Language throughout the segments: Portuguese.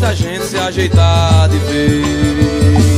basta a gente se ajeitar de vez.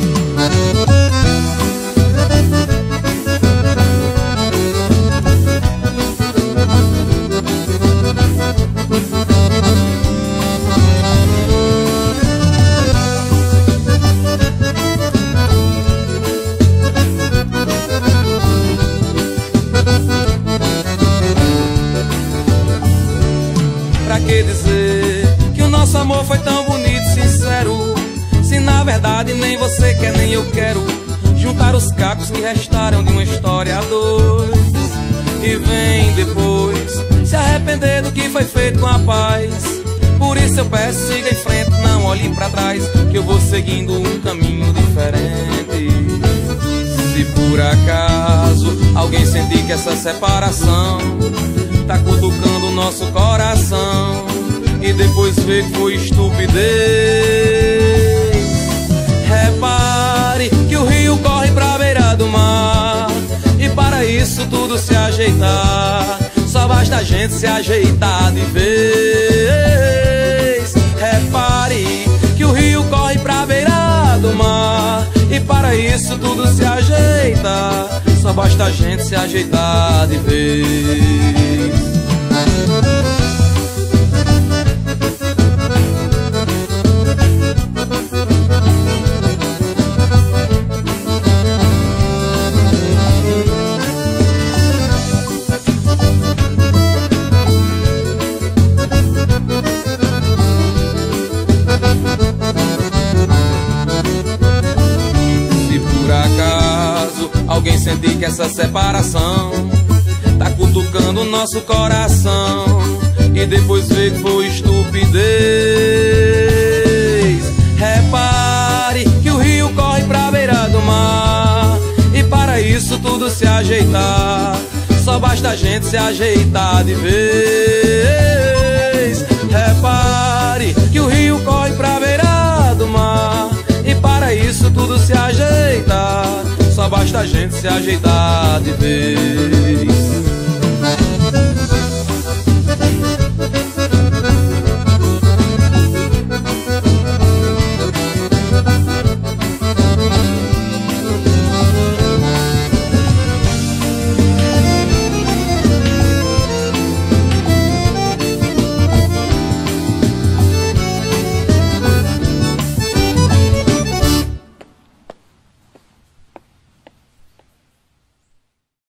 Pra que dizer que o nosso amor foi tão bonito e sincero, se na verdade nem você quer nem eu quero juntar os cacos que restaram de uma história a dois, e vem depois se arrepender do que foi feito com a paz. Por isso eu peço, siga em frente, não olhe pra trás, que eu vou seguindo um caminho diferente. Se por acaso alguém sentir que essa separação tá cutucando o nosso coração e depois vê que foi estupidez, repare que o rio corre pra beira do mar, e para isso tudo se ajeitar, só basta a gente se ajeitar de vez. Repare que o rio corre pra beira do mar, e para isso tudo se ajeita, só basta a gente se ajeitar de vez. Se por acaso alguém sentir que essa separação tá cutucando o nosso coração e depois vê que foi estupidez, repare que o rio corre pra beira do mar, e para isso tudo se ajeitar, só basta a gente se ajeitar de vez. Repare que o rio corre pra beira do mar, e para isso tudo se ajeita, só basta a gente se ajeitar de vez.